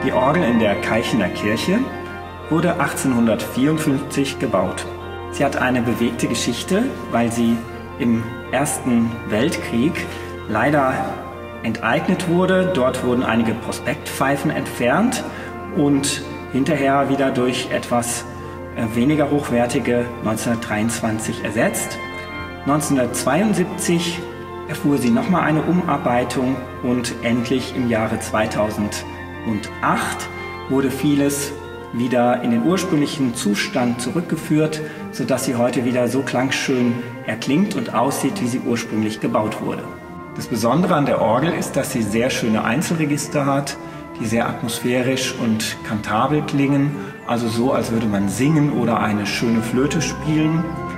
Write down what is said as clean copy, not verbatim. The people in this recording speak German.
Die Orgel in der Keichener Kirche wurde 1854 gebaut. Sie hat eine bewegte Geschichte, weil sie im Ersten Weltkrieg leider enteignet wurde. Dort wurden einige Prospektpfeifen entfernt und hinterher wieder durch etwas weniger hochwertige 1923 ersetzt. 1972 erfuhr sie nochmal eine Umarbeitung und endlich im Jahre 2008 wurde vieles wieder in den ursprünglichen Zustand zurückgeführt, sodass sie heute wieder so klangschön erklingt und aussieht, wie sie ursprünglich gebaut wurde. Das Besondere an der Orgel ist, dass sie sehr schöne Einzelregister hat, die sehr atmosphärisch und kantabel klingen, also so, als würde man singen oder eine schöne Flöte spielen.